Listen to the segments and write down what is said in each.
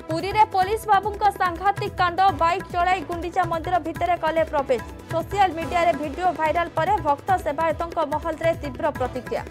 पुरी रे पुलिस बाबूंका सांघातिक कांड बाइक चलाई गुंडीचा मंदिर भितर कले प्रवेश सोशल मीडिया रे वीडियो वायरल पर भक्त सेवायतों महल रे तीव्र प्रतिक्रिया।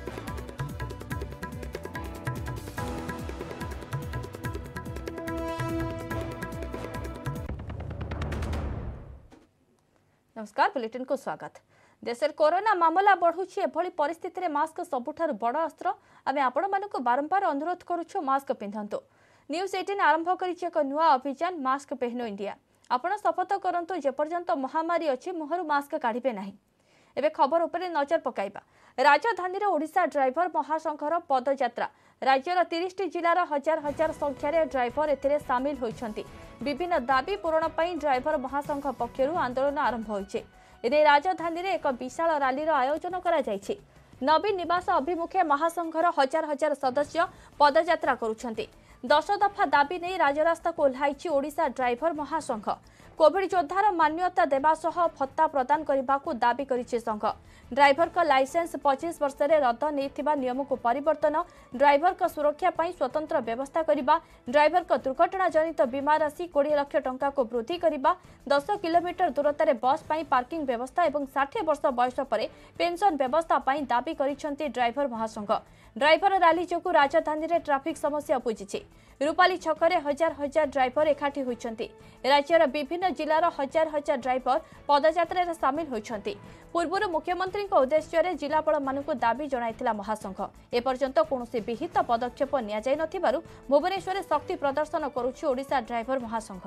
नमस्कार बुलेटिन को स्वागत। देशर कोरोना मामला बढ़ुछि एभली परिस्थिति रे मास्क सबुठार बड़ अस्त्र। आमे आपण मानको बारंबार अनुरोध करूछु मास्क पिंधंतु। न्यूज 18 आरंभ करिछि एक नुआ अभियान मास्क पहनो इंडिया। आपण शपथ करंतु जे पर्यंत महामारी अछि मुहरु मास्क काढिबे नाही। एबे खबर उपरे नजर पकाइबा। राजधानी रे ओडिशा ड्राइवर महासंघर पदयात्रा राज्यर 30 जिलार हजार हजार संख्यार ड्राइवर एथिरे सामिल होइछंती। विभिन्न दाबी पूरण पई ड्राइवर महासंघ पक्षरु आंदोलन आरंभ होइछे। एने राजधानी रे एक विशाल रैलीर आयोजन करा जायछि। नवीन निवास अभिमुखे महासंघर हजार हजार सदस्य पदयात्रा करुछंती। 10 दफा दाबी नहीं राजरास्ता को ओह्लाइछि ओडिशा ड्राइवर महासंघ। कोविड योद्धार मान्यता देवा सह भत्ता प्रदान करने दाबी करिछि संघ। ड्राइवर का लाइसेंस 25 वर्ष रे रद्द नैथिबा नियम को परिवर्तन, ड्राइवर का सुरक्षा पई स्वतंत्र व्यवस्था करिबा, ड्राइवर का दुर्घटना जनित बीमा राशि 20 लाख टंका को वृद्धि करिबा, 10 किलोमीटर दूरतारे बस पई पार्किंग व्यवस्था एवं 60 वर्ष बयस परे पेंशन व्यवस्था पई दाबी करिसंती ड्राइवर महासंघ। ड्राइवर रैली जोगु राजधानी रे ट्रैफिक समस्या उपुजिछि। रूपाली छकरे हजार हजार ड्राइवर एकाठी होइछंती। राज्यर विभिन्न जिलार हजार हजार ड्राइवर पदयात्रा रे शामिल होइछंती। पूर्व मुख्यमंत्री उद्देश्य रे जिलापाल मानकु दाबी जणाइथिला महासंघ। ए पर्यंत कोनोसी विहित पदक्षेप निया जाय नथिबारु भुवनेश्वर शक्ति प्रदर्शन करूछि ओडिशा ड्राइवर महासंघ।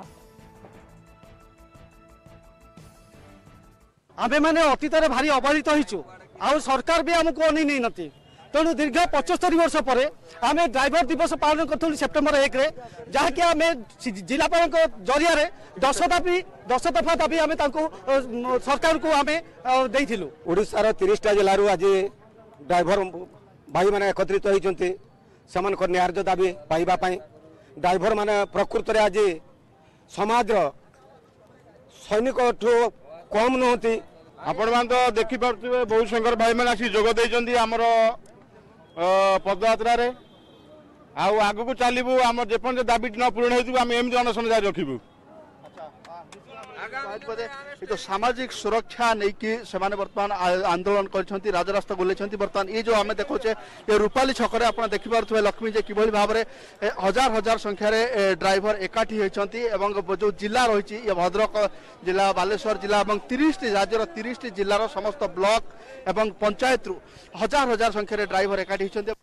आमे माने अतीत भारी अवहेलित होइछु आ सरकार भी हमको अनी नहीं नथि। तेणु दीर्घ 75 वर्ष पर आम ड्राइवर दिवस पालन करूँ सेप्टेम्बर 1 रे जहाँकि आम जिलापाल जरिया 10 दफा दाबी आम सरकार को आम देइथिलु। ओडिशार 30टा जिलू आज ड्राइवर भाई मैंने एकत्रित होती न्याय दाबी पाइबापी ड्राइवर मैंने प्रकृत में आज समाज सैनिक कम नुहति। आपण मान तो देखिपे बहुत संख्यार भाई मैंने आसी जोग देइचंती हमर पदयात्रा रे आगु को चलू आम जेपन दाबी न पूर्ण हो आम एमती अनशन जारी रखू। तो सामाजिक सुरक्षा नहीं कि सेमाने वर्तमान आंदोलन करछंती राजरास्ता बुलेछंती। वर्तमान ये जो आम देखोचे ये रूपाली छकरे आपण देखि पारुथबे लक्ष्मी जे किभली भाव में हजार हजार संख्यार ड्राइवर एकाठी होइछंती एवं जो जिला रही ये भद्रक जिला बालेश्वर जिला और 30 राज्यर 30 जिलार समस्त ब्लॉक एवं पंचायत रु हजार हजार संख्यार ड्राइवर एकाठी होइछंती।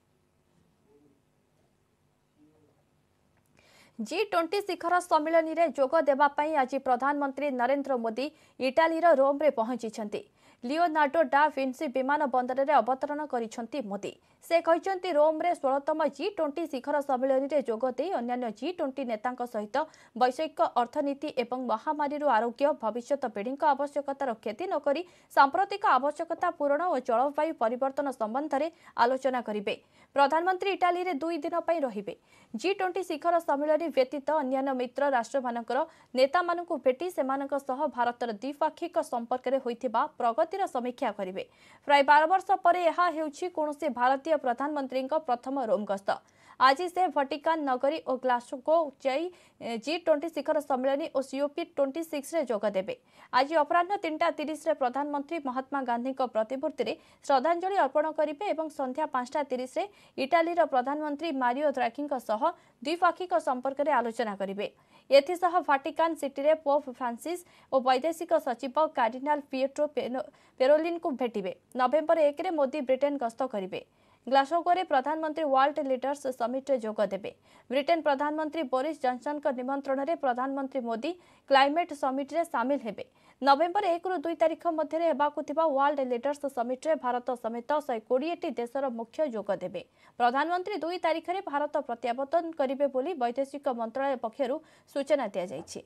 G20 शिखर सम्मेलन रे जोग देबा पई आज प्रधानमंत्री नरेंद्र मोदी इटालीर रोम रे पहुंची। लियोनार्डो डा विंसी विमान बंदर रे अवतरण करिसंती मोदी। से कहिसंती रोम रे 16तम G20 शिखर सम्मेलन रे जोग दे अन्य G20 नेतांक सहित वैश्विक अर्थनीति एवं महामारी आरोग्य भविष्यत पीढ़ी आवश्यकतार क्षति नकरी सांप्रतिक आवश्यकता पूरण और जलवायु परिवर्तन संबंध में आलोचना करिवे। प्रधानमंत्री इटाली रे 2 दिन पई रहिबे। G20 शिखर सम्मेलन व्यतीत अन्य मित्र राष्ट्र मानकर नेता मानकु भेटी सेमानक सह भारतर द्विपाक्षिक संपर्क रे होइथिबा प्रगतिर समीक्षा करिवे। प्राय 12 वर्ष पर यह हेउछि कोनोसी भारतीय प्रधानमंत्री प्रथम रोम गस्त। आज से वटिकान नगरी और ग्लासगो जाई G20 शिखर सम्मेलन और COP26 रे जोग देबे। आज अपराह्न 3:30 रे प्रधानमंत्री महात्मा गांधी प्रतिमूर्ति रे श्रद्धांजलि अर्पण करिवे एवं संध्या 5:30 रे इटालीर प्रधानमंत्री मारियो द्राघी सह द्विपाक्षिक संपर्क रे आलोचना करिवे। एथिसह वाटिकान सिटी रे पोप फ्रांसिस और वैदेशिक सचिव कार्डिनाल पिएट्रो पेरोलिन को भेटिबे। नवेम्बर 1 रे मोदी ब्रिटेन गस्त करिवे। ग्लासगो रे प्रधानमंत्री वर्ल्ड लीडर्स समिट रे जोग देबे। ब्रिटेन प्रधानमंत्री बोरिस जॉनसन निमंत्रण रे प्रधानमंत्री मोदी क्लाइमेट समिट रे शामिल हेबे। नवेम्बर 1 रु 2 तारिख मध्य हेबाकु थिबा वर्ल्ड लीडर्स समिट रे भारत समेत 120 देशर मुख्य जोग देबे। प्रधानमंत्री 2 तारिख रे भारत प्रत्यावर्तन करिवे बोली वैदेशिक मंत्रालय पक्षरु सूचना दिया जायछि।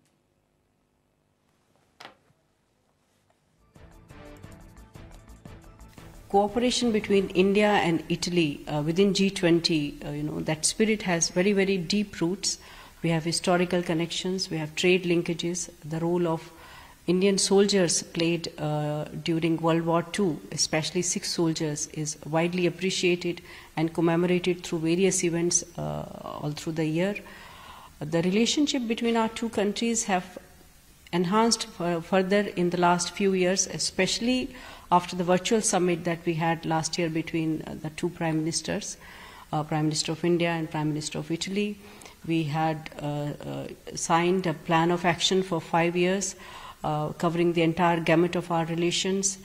Cooperation between India and Italy within G20, that spirit has very, very deep roots. We have historical connections, we have trade linkages. The role of Indian soldiers played during World War II, especially 6 soldiers, is widely appreciated and commemorated through various events all through the year. The relationship between our two countries have enhanced further in the last few years, especially after the virtual summit that we had last year between the two prime ministers, Prime Minister of India and Prime Minister of Italy. We had signed a plan of action for 5 years, covering the entire gamut of our relations.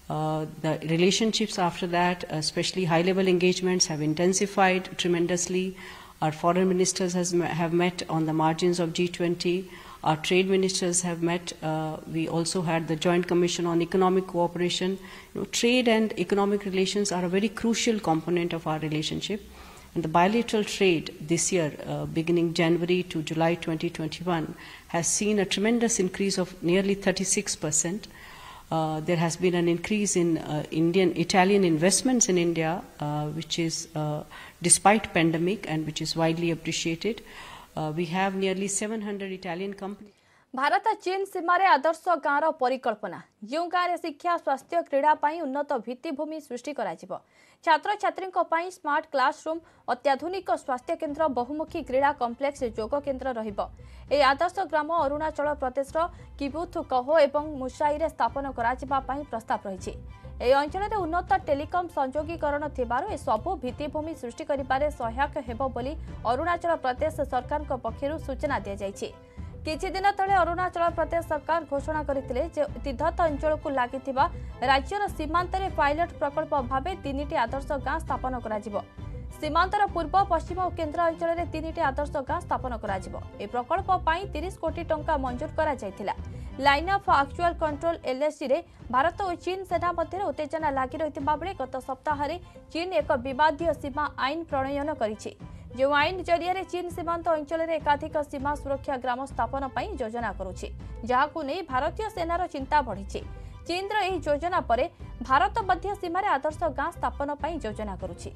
The relationships after that, especially high-level engagements, have intensified tremendously. Our foreign ministers have met on the margins of G20. Our trade ministers have met. We also had the Joint Commission on Economic Cooperation. Trade and economic relations are a very crucial component of our relationship. And the bilateral trade this year, beginning January to July 2021, has seen a tremendous increase of nearly 36%. There has been an increase in Italian investments in India, which is despite pandemic and which is widely appreciated. We have nearly 700 Italian companies. Bharat चीन सीमार आदर्श गाँव परिकल्पना जो गाँव शिक्षा स्वास्थ्य क्रीड़ा उन्नत भित्तिभूमि सृष्टि छात्र छात्री स्मार्ट क्लासरूम अत्याधुनिक स्वास्थ्य केन्द्र बहुमुखी क्रीड़ा कम्प्लेक्स योग केन्द्र रही आदर्श ग्राम अरुणाचल प्रदेश किबुथ कहो और मुसाई स्थापन कर प्रस्ताव रही ए अंचल उन्नत टेलीकम संयोगीकरण थिबारु सबु भित्तिभूमि सृष्टि करिबारे सहायक हेबो बोली अरुणाचल प्रदेश सरकार पक्षरु सूचना दिया जायछि। किछि दिन तले अरुणाचल प्रदेश सरकार घोषणा करथिले जे तिद्धत अंचल को लागिथिबा राज्यर सीमांतरे पायलट प्रकल्प भाबे 3टी आदर्श गाँ स्थापन कराजिबो। सीमांतर पूर्व पश्चिम और केन्द्र अंचल में 3टी आदर्श गाँ स्थापन कराजिबो। ए प्रकल्प पई 30 कोटी टंका मंजूर करा जायथिला। Line of actual control LAC रे भारत और चीन सेना मध्य उत्तेजना लागी रहिथिबा बेले गत सप्ताह चीन एक विवादीय सीमा आईन प्रणयन करिछि। जो आईन जरिए चीन सीमांत अंचल में एकाधिक सीमा सुरक्षा ग्राम स्थापन पर योजना करुछि, जहाकु नै भारतीय सेनार चिंता बढ़ी। चीन एही योजना पर भारत मध्य सीमार आदर्श गाँ स्थापन पर योजना करुछि।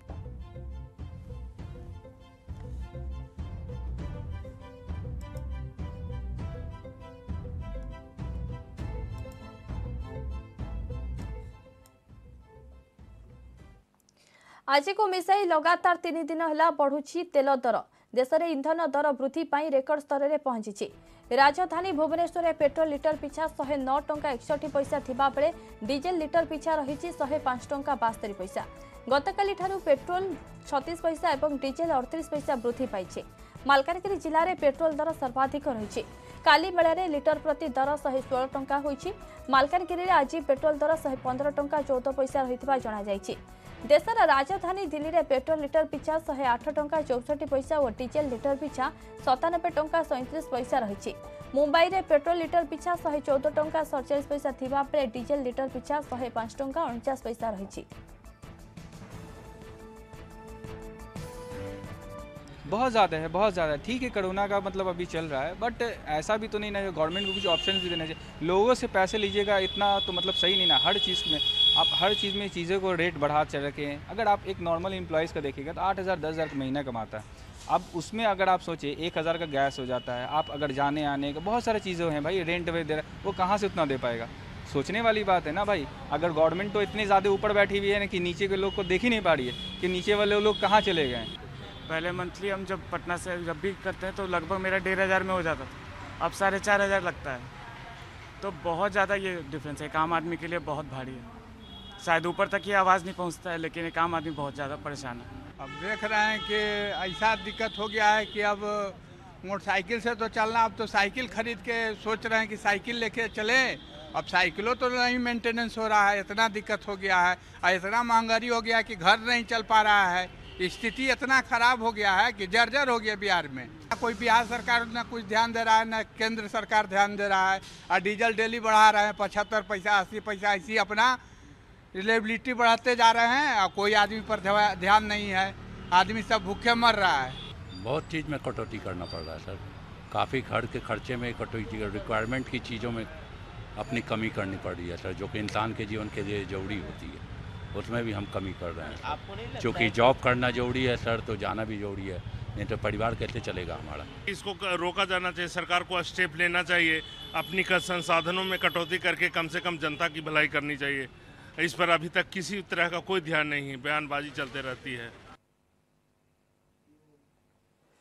आज को मिसाई लगातार 3 दिन है बढ़ुची तेल दर। देश में इंधन दर वृद्धि पाई रेकर्ड स्तर में पहुंची। राजधानी भुवनेश्वर में पेट्रोल लिटर पिछा 109 टंका 61 पैसा थिबा बेले डीजेल लिटर पिछा रही 105 टंका 72 पैसा। गतकाली ठारू पेट्रोल 36 पैसा और डीजेल 38 पैसा वृद्धि पाई। मालकानगिरी जिले में पेट्रोल दर सर्वाधिक रही। काली मेला लिटर प्रति दर 116 टंका होईछि। मालकानगिरी में आज पेट्रोल दर 115 टंका 14 पैसा रही जणाई। देशर राजधानी दिल्ली में पेट्रोल लिटर पिछा 108 टंका 64 पैसा और डीजेल लिटर पिछा 97 टंका 37 पैसा रही। मुंबई में पेट्रोल लिटर पिछा 114 टंका 47 पैसा थिबा बेले डीजेल लिटर पिछा 105 टंका 49 पैसा रही। बहुत ज़्यादा है, बहुत ज़्यादा। ठीक है, कोरोना का मतलब अभी चल रहा है, बट ऐसा भी तो नहीं ना, गवर्नमेंट को कुछ ऑप्शन भी देना चाहिए। लोगों से पैसे लीजिएगा इतना तो मतलब सही नहीं ना। हर चीज़ में आप हर चीज़ में चीज़ों को रेट बढ़ा चढ़ रखे हैं। अगर आप एक नॉर्मल एम्प्लॉयज़ का देखिएगा तो 8,000 10,000 का महीना कमाता है। अब उसमें अगर आप सोचिए 1,000 का गैस हो जाता है, आप अगर जाने आने का बहुत सारी चीज़ें हैं भाई, रेंट दे रहा, वो कहाँ से उतना दे पाएगा? सोचने वाली बात है ना भाई। अगर गवर्नमेंट तो इतने ज़्यादा ऊपर बैठी हुई है ना कि नीचे के लोग को देख ही नहीं पा रही है कि नीचे वाले लोग कहाँ चले गए। पहले मंथली हम जब पटना से जब भी करते हैं तो लगभग मेरा 1,500 में हो जाता था, अब 4,500 लगता है। तो बहुत ज़्यादा ये डिफरेंस है। एक आम आदमी के लिए बहुत भारी है। शायद ऊपर तक ये आवाज़ नहीं पहुंचता है, लेकिन एक आम आदमी बहुत ज़्यादा परेशान है। अब देख रहे हैं कि ऐसा दिक्कत हो गया है कि अब मोटरसाइकिल से तो चलना, अब तो साइकिल खरीद के सोच रहे हैं कि साइकिल लेके चलें। अब साइकिलों तो नहीं मेंटेनेंस हो रहा है, इतना दिक्कत हो गया है और इतना महंगाई हो गया है कि घर नहीं चल पा रहा है। स्थिति इतना खराब हो गया है कि जर्जर हो गया बिहार में। कोई बिहार सरकार ना कुछ ध्यान दे रहा है, ना केंद्र सरकार ध्यान दे रहा है। और डीजल डेली बढ़ा रहे हैं 75 पैसा 80 पैसा, ऐसी अपना रिलेबिलिटी बढ़ाते जा रहे हैं और कोई आदमी पर ध्यान नहीं है। आदमी सब भूखे मर रहा है। बहुत चीज़ में कटौती करना पड़ रहा है सर। काफ़ी घर के खर्चे में कटौती, रिक्वायरमेंट की चीज़ों में अपनी कमी करनी पड़ रही है सर, जो कि इंसान के जीवन के लिए जरूरी होती है, उसमें भी हम कमी कर रहे हैं। क्योंकि जॉब करना जरूरी है सर, तो जाना भी जरूरी है, नहीं तो परिवार कैसे चलेगा हमारा। इसको रोका जाना चाहिए, सरकार को स्टेप लेना चाहिए, अपनी संसाधनों में कटौती करके कम से कम जनता की भलाई करनी चाहिए। इस पर अभी तक किसी तरह का कोई ध्यान नहीं है, बयानबाजी चलते रहती है।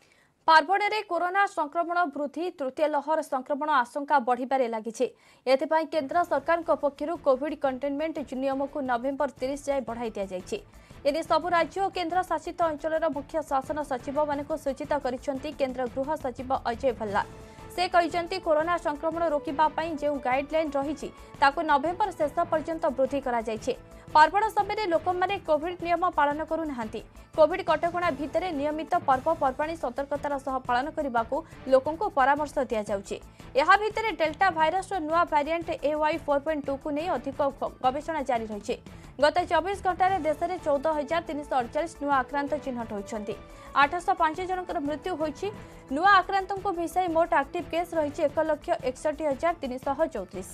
पार्वण में कोरोना संक्रमण वृद्धि तृतीय लहर संक्रमण आशंका बढ़िबारे लागिছে एथिपाई केंद्र सरकार पक्षर कोविड कंटेनमेंट नियम को नवेम्बर 30 जाए बढ़ाई दि जाइए। एने सबु राज्य और केन्द्र शासित अंचल मुख्य शासन सचिव मानक सूचित करिसेंती केंद्र गृह सचिव अजय भल्ला। से कहते कोरोना संक्रमण रोकने जो गाइडलाइन रही नवेम्बर शेष पर्यंत वृद्धि करा जाइछे। पार्वण समय लोक मैंने कोविड नियम पालन करूना कोविड कटकणा भितर नियमित पर्वपर्वाणी सतर्कतार सह पालन करने को लोकों परामर्श दि जाउछि। यहा भितर डेल्टा भाइरस नुआ वेरिएंट AY4.2 को नहीं अधिक गवेषणा जारी रही। गत 24 घंटे देश में 14,348 नुआ आक्रांत चिन्हट होती 805 जनकर मृत्यु होती। नुआ आक्रांतों को मिसाई मोट एक्टिव केस रही 1,61,334।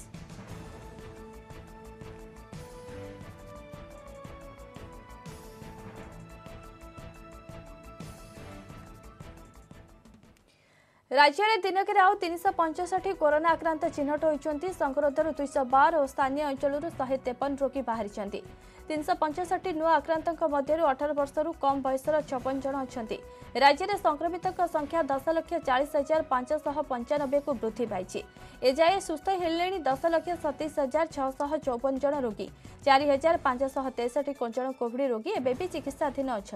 राज्य में दिनक आउ 365 कोरोना आक्रांत चिन्हट होती। संगरोधर 212 और स्थानीय अंचल 153 रोगी बाहरी 365 नुआ आक्रांतों मध्य 18 वर्षर कम बयसर 56 जन अच्छा। राज्य में संक्रमित संख्या 10,40,595 को वृद्धि पाई। एजाए सुस्थ हेले 10,27,654 जन रोगी 4,563 जन कोविड रोगी एवं भी चिकित्साधीन अच्छा।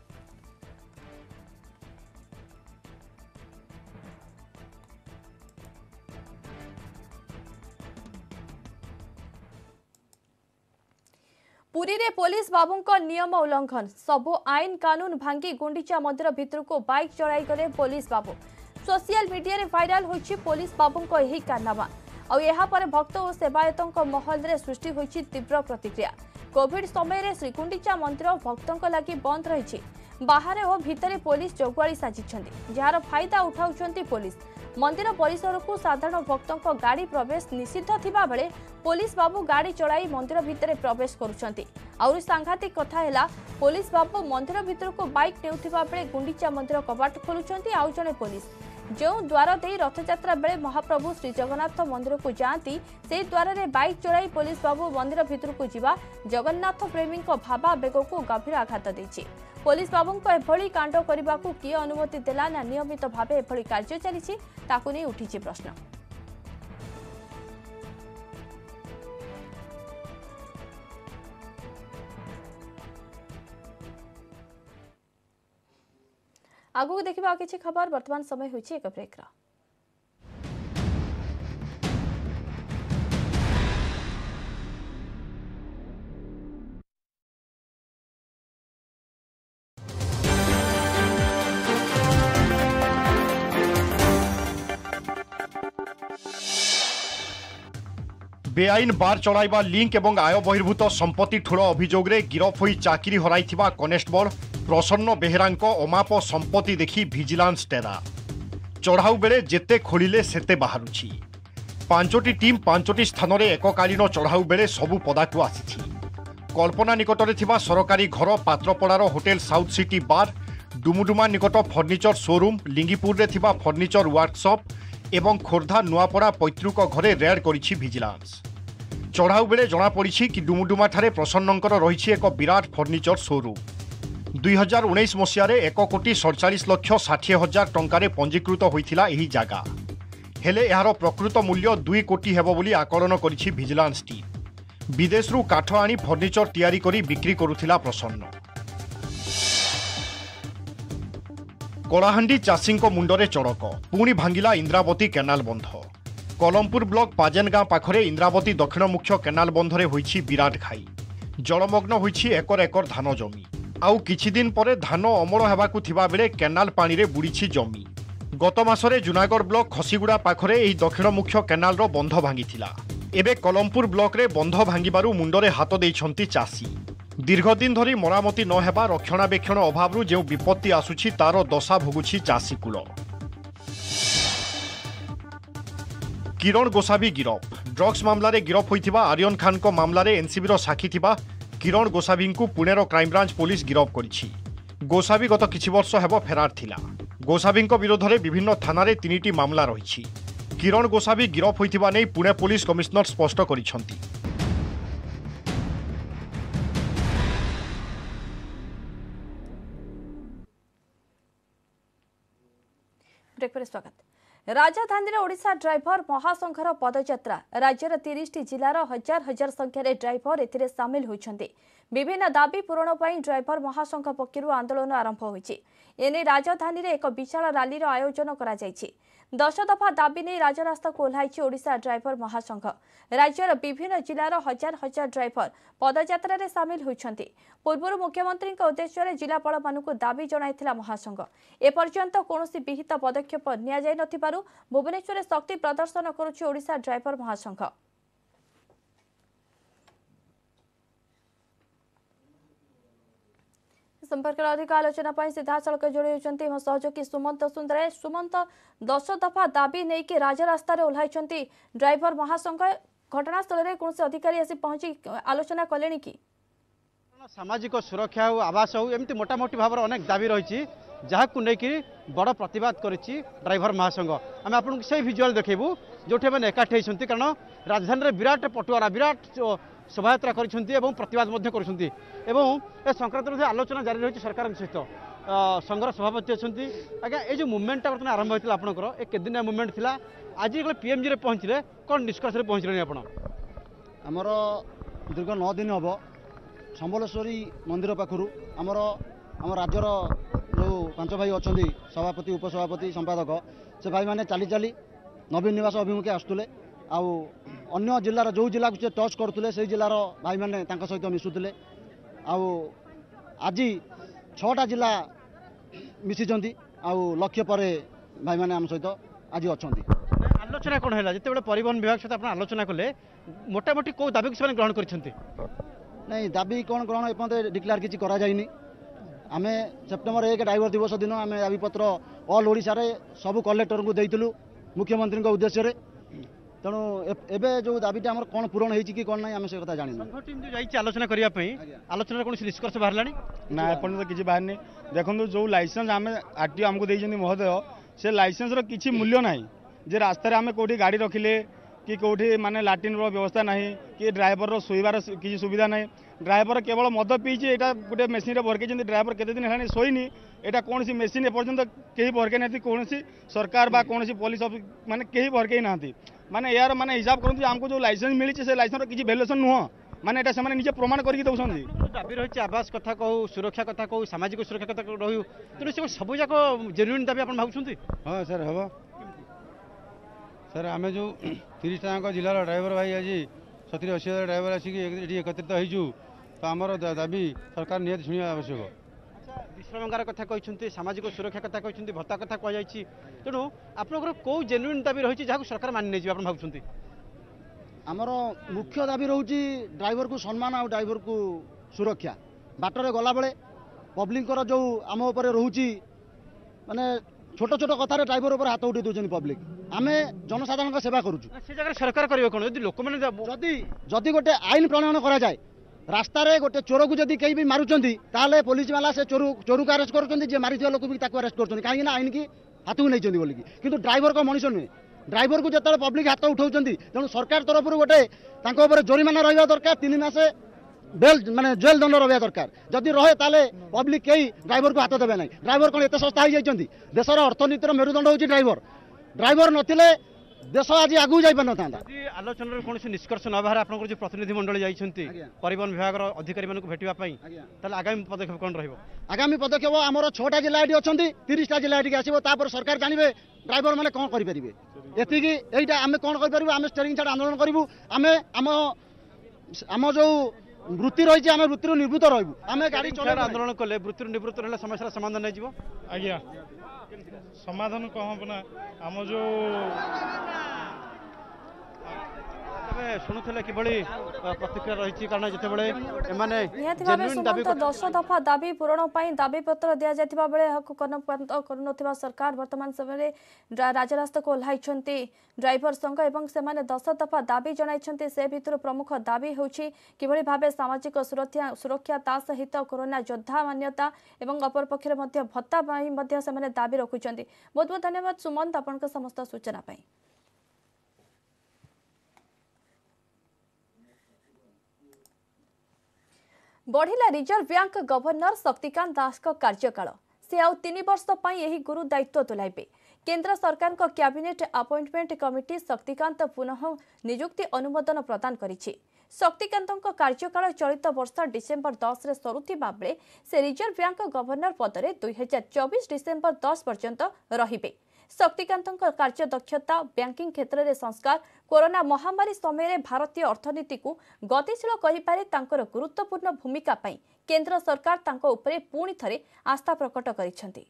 पुरी रे पुलिस बाबू नियम उल्लंघन सबु आईन कानून भांगी गुंडीचा मंदिर भितर को बाइक चढ़ाई गले पुलिस बाबू। सोशल मीडिया रे वायरल होछि पुलिस बाबू यही कारनामा और यहाँ पर भक्त और सेवायतों महल रे सृष्टि होछि तीव्र प्रतिक्रिया। कोविड समय रे श्रीगुंडीचा मंदिर भक्तों लगी बंद रही। बाहर और भितर पुलिस जोगुआली साजिछन्ति जार फायदा उठाउछन्ति पुलिस। मंदिर परिसर को साधारण भक्तों गाड़ी प्रवेश निषिद्ध थिबा बेले पुलिस बाबू गाड़ी चढ़ाई मंदिर भितर प्रवेश करुछन्ति। आउरी सांघातिक कथा हैला पुलिस बाबू मंदिर भितर को बाइक नेउथिबा बेले गुंडीचा मंदिर कबाट खोलुछन्ति। आउ जणे पुलिस जो द्वार दे रथयात्रा बेले महाप्रभु श्री जगन्नाथ मंदिर को जाती से द्वार रे बाइक चढ़ाई पुलिस बाबू मंदिर भितर को जीवा जगन्नाथ प्रेमी भावावेग को गभीर आघात देछि। पुलिस बाबू एभली कांड करने को किए अनुमति देला ना नियमित भाव एभली कार्य चली ताकू नहीं उठी प्रश्न। आगु देखिबा किछि खबर। वर्तमान समय होछि एक ब्रेक रा। बेआईन बार चढ़ाइबा लिंक एवं आय बहिर्भूत संपत्ति ठूल अभियोग रे गिरफ होई चाकरी हराइथिबा कनेस्टेबल प्रसन्न बेहेरांक अमाप संपत्ति देखि विजिलेंस टेरा। चढ़ाऊ बेले जेते खोलिले सेते बाहरुछि। 5टी टीम 5टी स्थान रे एककालीन चढ़ाऊ बेले सबु पदाकु आसिछि। कल्पना निकटरे थिबा सरकारी घर पात्रपड़ार hotel south city bar Dumuduma निकट फर्निचर शोरूम लिंगीपुर रे थिबा फर्निचर वर्कशॉप एवं खोर्धा नुआपड़ा पैतृक घरे रेड करिछि विजिलेंस। चढ़ाऊ बेले जना पड़िछि कि डुमुडुमा ठारे प्रसन्नंकर रहिछि एक विराट फर्निचर शोरूम। 2019 मसीह 1,47,60,000 टंकारे पंजीकृत होइथिला एही जागा। हेले यार प्रकृत मूल्य 2 कोटी हेबो बोली आकलन करिछि विजिलेंस टीम। विदेशरू काठ आनी फर्निचर तैयारी करी बिक्री करुथिला प्रसन्न। कलाहांडी चाषींको मुंडरे चड़क पुणी भांगिला इंद्रावती केनाल बंध। कलमपुर ब्लॉक पाजेन गाँ पाखरे इंद्रावती दक्षिण मुख्य केनाल बंधरे होइछि विराट खाई। जलमग्न होइछि एकर एकर धान जमी। आउ किछि दिन परे धान अमल हेबाकु थिबा बेले केनाल पानी रे बुड़ीछि जमी। गत मासरे जुनागढ़ ब्लॉक खसीगुड़ा पाखरे एही दक्षिण मुख्य केनाल रो बंध भांगिथिला। एबे कलमपुर ब्लॉक रे बंध भांगिबारु मुंडरे हाथ देइछन्ति चाषी। दीर्घदिन धरी मरामती न हेबा रक्षणाबेक्षण अभावरू जो विपत्ति आसुछि तार दशा भोगुछि चाषी कूल। किरण गोसावी गिरफ। ड्रग्स मामलारे गिरफ होइथिबा आर्यन खान को मामलारे एनसीबी रो साक्षी थिबा किरण गोसावी को पुणेर क्राइमब्रांच पुलिस गिरफ करिछि। गोसावी गत किछि वर्ष हेबो फेरार थिला। गोसावी विरोध में विभिन्न थाना 3टी मामला रही। किरण गोसावी गिरफ होइथिबा नै पुणे पुलिस कमिशनर स्पष्ट करिसंती। ब्रेक पर स्वागत। राजधानी ओडिशा ड्राइवर महासंघर पदयात्रा राज्यर 30 जिलार हजार हजार संख्यार ड्राइवर एथिरे सामिल होइछन्ते। विभिन्न दाबी पूरण पर ड्राइवर महासंघ पक्षर आंदोलन आरंभ होइछि। एने राजधानी रे एक विशाल रैली आयोजन करा जाइछि। 10 दफा दाबी नहीं राजरास्ता को ओह्लाइछि ओडिशा ड्राइवर महासंघ। राज्यर विभिन्न जिलार हजार हजार ड्राइवर पदयात्रा रे सामिल होइछन्ते। पूर्व मुख्यमंत्री उद्देश्य जिलापाल मानक दाबी जणाइथिला महासंघ। एपर्यंत कौनसी विहित पदक्षेप निया जाय नथिबारु भुवनेश्वर शक्ति प्रदर्शन करुछि ओडिशा ड्राइवर महासंघ। संपर्क अधिक आलोचना सीधा सड़क जोड़ी होती सहयोगी सुमंत सुंदर। सुमंत 10 दफा दाबी नहीं कि राजरास्ता ओह्लाई ड्राइवर महासंघ घटनास्थल में कौन से अधिकारी आसी पहुंची आलोचना कले कि सामाजिक सुरक्षा हो आवास हो एमती मोटामोटी भाव अनेक दाबी रही जहां लेकिन बड़ प्रतिवाद करिछि ड्राइवर महासंघ। आम आपको से भिजुआल देखू जो एकाठी होती कारण राजधानी में विराट पटुआरा विराट शोभायात्रा प्रतिवाद कर संक्रांत आलोचना जारी रही सरकार सहित संघर सभापति अच्छा आज्ञा ये जो मुवमेंटा बर्तमान आरंभ होता आपंकर एक दिन मुवमेंट थी आज पीएमजी रे पहुँचले कौन निष्कर्ष पहुँचले आप आमर दीर्घ 9 दिन हम संबलेश्वरी मंदिर पाखु आमर आम राज्यर जो 5 भाई अच्छा सभापति उपसभापति संपादक से भाई मैंने चली चली नवीन निवास अभिमुखे आसुले अन्य जिलार जो जिला को टच करुले से जिलार भाई मैंने सहित मिशुले आज 6टा जिला मिशिंट लक्ष्य पर भाई मैंने आम सहित आज अच्छा आलोचना कौन है जिते परिवहन विभाग सहित आप आलोचना कले मोटामोटी कौ दाबी को ग्रहण कर नहीं दाबी कौन ग्रहण एपर्यंत डिक्लेयर किसी करा जाइनी आमे सेप्टेम्बर 1 ड्राइवर दिवस दिन आम दाबीपत्र ऑल ओडिशा रे सब कलेक्टर को देइतलु मुख्यमंत्री उद्देश्य तेणु एबे जो दाबीटा आम कौन पूरण होती कि कौन ना आम से कथा जानी आलोचना करने आलोचना कौन निष्कर्ष बाहर ना एपर्यंत किसी बाहर देखो जो लाइसेंस आम आरटीओ आमको देइछन्ती महोदय से लाइसेंस रो किछि मूल्य नाही जे रास्ता आम कौटी गाड़ी रखिले कि कौटी माने लाट्रिन व्यवस्था नहीं कि ड्राइवर शोबार किसी सुविधा नहीं ड्राइवर केवल मद पीछे यहाँ गोटे मेसीन भरके ड्राइवर केते दिन है शोनी यहाँ कौन सी मेसीन एपर्यंत कहीं भरके ना कौन सरकार बा कौन पुलिस माने कहीं भरके ना माने यार माने हिसाब करते आमको जो लाइसेंस मिली से लाइसेंस किसी भैल्यूएसन नुह माने एटा से निजे प्रमाण करके दौरान दाबी रही आवास कथा कहूँ सुरक्षा कथा कहूँ सामाजिक सुरक्षा कथा रही तेणु सब जाक जेन्युइन दाबी आप भावुं। हाँ सर हम सर आम जो 30 टाँग जिलार ड्राइवर भाई आज 70-80 हज़ार ड्राइवर आसिक एकत्रित होइछु तो आमर दाबी सरकार निहत शुणा आवश्यक। विश्रामगार कथा कहते सामाजिक सुरक्षा कथा कहते भत्ता कथा कहुई तेणु आपंकर कौ जेन्युइन दाबी रही जहाँ सरकार मानि नहीं आप भावुं आमर मुख्य दाबी रोची ड्राइवर को सम्मान और ड्राइवर को सुरक्षा बाटर गला बेले पब्लिक जो आम उपर रोची माने छोट छोट कथार ड्राइवर उपर हाथ उठे दूसरी पब्लिक आम जनसाधारण सेवा करुँ सरकार करेंगे कौन लोक जदि गोटे आईन प्रणयन करा जाए रास्ता रे गोटे चोर को जदि कहीं भी मारुंट ताले पुलिस वाला से चोर को अरेस्ट कर मारी लोक भी अरेस्ट कर कहीं आईन की हाथ को नहीं बोलिकी किंतु ड्राइवर को मनीष नुहे ड्राइवर को जो पब्लिक हाथ उठाऊँ तेणु सरकार तरफ गोटे जोरिमाना रहा दरकार 3 मास बेल माने जेल दंड रहा दरकार जदि रहे ताले पब्लिक कहीं ड्राइवर को हाथ देवे ना ड्राइवर कौन एत सस्ता हो जाती देशर अर्थनीतिर मेरुदंड होची ड्राइवर नथिले देश आज आगू जाई पार था आलोचना कौन निष्कर्ष न बाहर आप जो प्रतिनिधि मंडल जाइछन्ती परिवहन विभाग अधिकारी मानक भेटिबा आगामी पदक्षेप कौन रहिबो आगामी पदक्षेप आमर 6टा जिला ये अच्छा 30टा जिला ये आसो तापर सरकार जानवे ड्राइवर मैंने कौन करेंगे एतिकी एटा आम कौन करूँ आम स्टेरिंग छाड़ आंदोलन करूँ आम आम आम जो वृत्ति रही आम वृत्ति निवृत्त रही आम गाड़ी चला आंदोलन कले वृत्ति निवृत्त रहा समस्या समाधान नहीं जीव आज्ञा समाधान कह ना आम जो शुणुले कि प्रतिक्रिया रही कारण जिते 10 दफा दाबी पूरण पर दाबीपत्र दि जाता बेले कर सरकार वर्तमान समय राजरास्ता को ओह्लाई ड्राइवर संघ और से 10 दफा दाबी जनाई से भितर प्रमुख दाबी होछि किभली भाबे सामाजिक सुरक्षा ता सहित कोरोना योद्धा मान्यता और अपर पक्षरे भत्ता से दाबी रखुंट। बहुत बहुत धन्यवाद सुमंत आपन समस्त सूचना पाई। बढ़िला reserve bank governor Shaktikanta Das कार्यकाल से आउ 3 वर्ष पई एही गुरु दायित्व तुलाइबे। केंद्र सरकार को कैबिनेट अपॉइंटमेंट कमिटी शक्तिकांत पुनः नियुक्ति अनुमोदन प्रदान करिछि। शक्तिकांतଙ୍କ कार्यकाल चलित वर्ष डिसेंबर 10 रे सरुथिबा बेले से रिजर्व बैंक गवर्नर पदरे 2024 डिसेंबर 10 पर्यंत रहिबे। शक्तिकांतଙ୍କ कार्यदक्षता बैंकिंग क्षेत्र में संस्कार कोरोना महामारी समय भारतीय अर्थनीति को गतिशील करिपारे तांकर गुरुत्वपूर्ण भूमिका पई केंद्र सरकार तांको उपरे पुणी थरे आस्था प्रकट करिसेंती।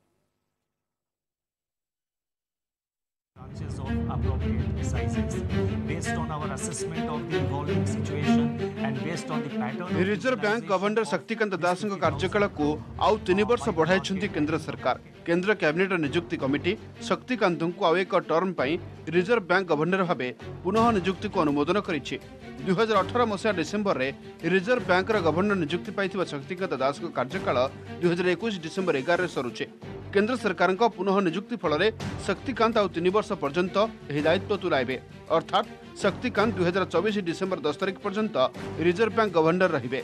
Branches of appropriate sizes based on our assessment of the evolving situation and based on the pattern. Reserve bank governor Shaktikanta Das कार्यकाल को आउ 3 वर्ष बढ़ाई केंद्र सरकार। केंद्र कैबिनेट नियुक्ति कमिटी शक्तिकांत को आउ एक टर्म पर रिजर्व बैंक गवर्नर भाव पुनः नियुक्ति को अनुमोदन करिछि। 2018 मसीहा डिसेंबर रे रिजर्व बैंक गवर्नर नियुक्ति पाइथिबा शक्तिकांत दास कार्यकाल 2021 डिसेंबर 11 रे सरुचे। केंद्र सरकार पुनः नियुक्ति फल शक्तिकांत आउ 3 वर्ष पर्यंत यह दायित्व तुलाइबे। अर्थात शक्तिकांत 2024 डिसेंबर 10 तारिख पर्यंत रिजर्व बैंक गवर्नर रहिबे।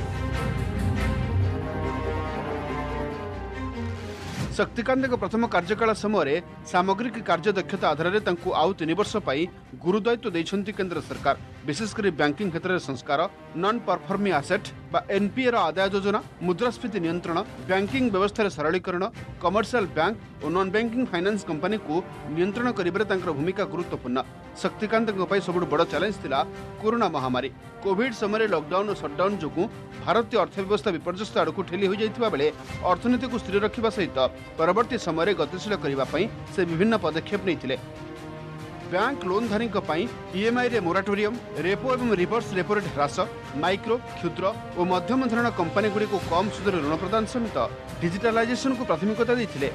शक्तिकांत प्रथम कार्यकाल समय सामग्रिक कार्यदक्षता आधार में आउ 3 वर्ष पाई गुरुदायित्व देइछंती केंद्र सरकार। विशेषकर बैंकिंग क्षेत्र में संस्कार, नॉन परफॉर्मिंग एसेट बा एनपीए आदाय योजना, मुद्रास्फीति नियंत्रण, बैंकिंग व्यवस्था सरलीकरण, कमर्शियल बैंक और नॉन बैंकिंग फाइनेंस कंपनी को नियंत्रण करिबारे भूमिका गुरुत्वपूर्ण। शक्तिकांत सब बड़ चैलेंज थिला कोरोना महामारी। कोविड समय लॉकडाउन और शटडाउन जो भारतीय अर्थव्यवस्था विपर्यस्त आड़क ठेली हो जाइथिबा बेले अर्थनीति को स्थिर रखिबा सहित परवर्ती समय गतिशील करने से विभिन्न पदक्षेप नहीं। बैंक लोनधारी ईएमआई रे मोराटोरियम, रेपो एवं रिवर्स रेपो रेट ह्रास, माइक्रो, क्षुद्र और मध्यम धरण कंपनी गुड़ी को कम सुधर ऋण प्रदान समेत डिजिटालाइजेशन को प्राथमिकता देथिले।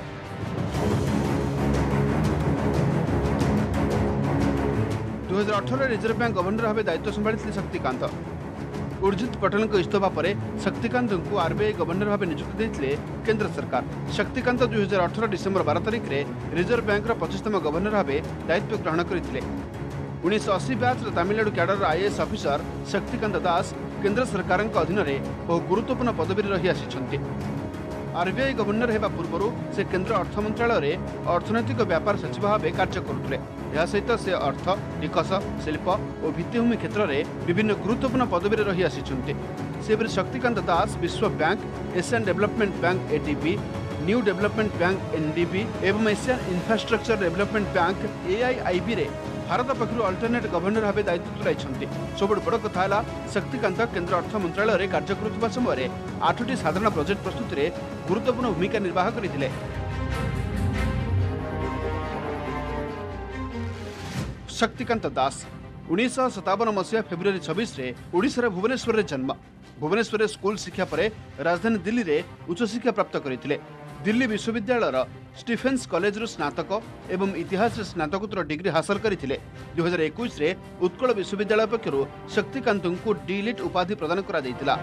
2018 रिजर्व बैंक गवर्नर भाव दायित्व संभाली शक्तिकांत। उर्जित पटेल इस्तीफा पर शक्तिकांत को आरबीआई गवर्नर भाव नियुक्ति देथिले केंद्र सरकार। शक्तिकांत 2018 डिसेंबर 12 तारिख रे रिजर्व बैंक 25तम गवर्नर भाव दायित्व ग्रहण करथिले। 1980 batch Tamil Nadu cadre IAS officer Shaktikanta Das केंद्र सरकार अधीन में बहु गुरुत्वपूर्ण पदवी रही आसिछन्ति। आरबीआई गवर्नर हेबा पूर्व से केंद्र अर्थ मंत्रालय अर्थनैतिक व्यापार सचिव भाव कार्य करुଥିଲେ। यह सहित से अर्थ, टिकस, शिल्प और भित्तिभूमि क्षेत्र में विभिन्न गुरुत्वपूर्ण पदवी रही आसिछन्ति। सेपरि शक्तिकांत दास विश्व bank, Asian development bank ADB, new development bank NDB एवं Asian infrastructure development bank AIIB रे भारत पक्षर अल्टरनेट गवर्नर भाव दायित्व तुलाई। सब बड़ कथा है शक्तिकांत केंद्र अर्थ मंत्रालय कार्य करुवा समय 8टी साधारण प्रोजेक्ट प्रस्तुति में गुरुत्वपूर्ण भूमिका निर्वाह करथिले। शक्तिकांत दास 1957 मसीहा फेब्रुआरी 26 रे ओडिशा भुवनेश्वर रे जन्म। भुवनेश्वर स्कूल शिक्षा पर राजधानी दिल्ली रे उच्च शिक्षा प्राप्त करथिले। दिल्ली विश्वविद्यालय स्टीफेंस कॉलेज रो स्नातक एवं इतिहास स्नातकोत्तर डिग्री हासिल करथिले। 2021 रे उत्कल विश्वविद्यालय पक्षरु शक्तिकांत को डीलिट उपाधि प्रदान करा दैतिला।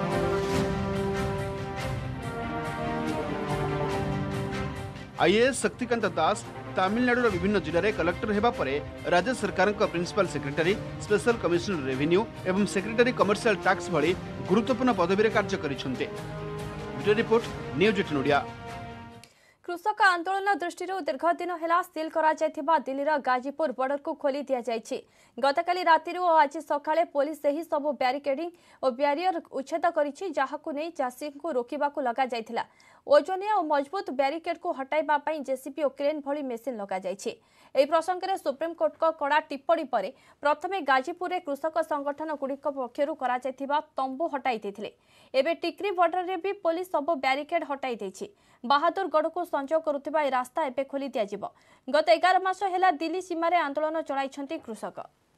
आईएएस शक्तिकांत दास तमिलनाडु विभिन्न जिले में कलेक्टर हेबा परे राज्य सरकार principal secretary, special commissioner revenue एवं सेक्रेटरी कमर्शियल टैक्स भली गुरुत्वपूर्ण पदवी कार्य करिसेंते। Video report news 18 Odia. कृषक आंदोलन दृष्टि दीर्घ दिन है सील कर दिल्लीर गाजीपुर बॉर्डर को खोली दि जाइछि। गतकाली राति और आज सकाळे पुलिस सही सब ब्यारिकेडिंग और ब्यारियर उच्छेद करिछि, जहाकु नै चाषी को रोकिबाकु लगा जाइथिला। ओजनिया और मजबूत ब्यारिकेड को हटाइबा पई जेसीबी और क्रेन भली मेसिन लगा जाइछि। एही प्रसंग में सुप्रीम कोर्ट को कड़ा टिप्पणी पर प्रथमे गाजीपुर में कृषक संगठन गुड़िक पक्षरु करा जाइथिबा तंबू हटाई देथिले। एबे टिक्री बॉर्डर रे भी पुलिस सब ब्यारिकेड हटाई देछि। बहादुरगढ़ को संजोग करुथिबा ए रास्ता एबे खोली दिया जिवो। गत 11 मास हेला दिल्ली सीमा रे आंदोलन चलाइछन्ती कृषक।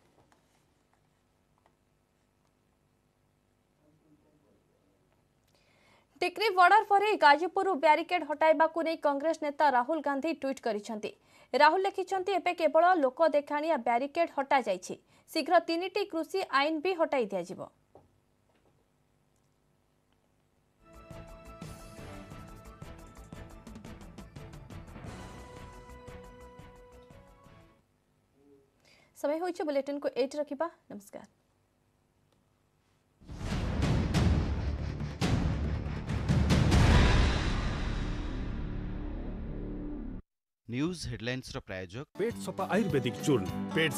टिक्री बॉर्डर पर गाजीपुर ब्यारिकेड हटाइबाकू नै कांग्रेस नेता राहुल गांधी ट्वीट करिसंती। राहुल लिखिसंती एबे केवल लोक देखाणिया ब्यारिकेड हटा जाइछि, शीघ्र 3टी कृषि आईन भी हटाई दिया जिवो। समय होइछ बुलेटिन को 8 रखिबा। नमस्कार। न्यूज हेडलाइंस प्रायोजक पेट सफा आयुर्वेदिक चूर्ण पेट